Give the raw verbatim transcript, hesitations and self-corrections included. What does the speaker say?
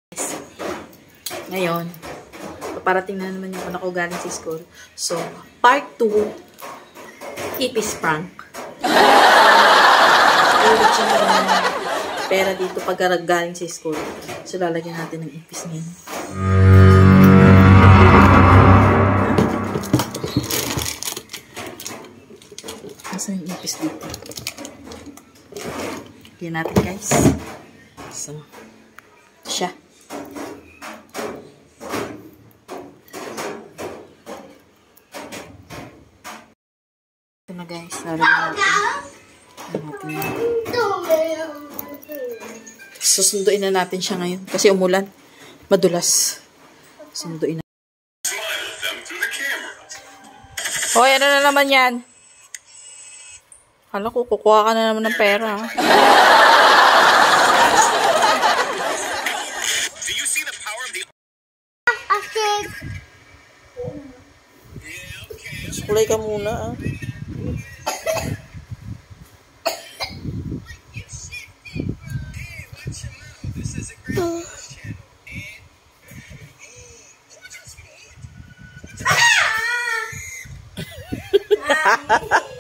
Ngayon, paparating na naman yung anak ko galing sa school. So, part two, ipis prank. Ulit siya ng pera dito pag galing sa school. So, lalagyan natin ng ipis ngayon. Nasaan yung ipis dito? Lagyan natin, guys. So, siya. Ito na, guys. Lalagyan natin. natin. Susunduin na natin siya ngayon. Kasi umulan. Madulas. Sunduin na. Hoy, ano na naman yan? Hala ko, kukuha ka na naman ng pera. Sukulay ka muna, ah. Ha ha ha!